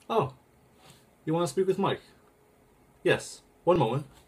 Oh, you want to speak with Mike? Yes. One moment.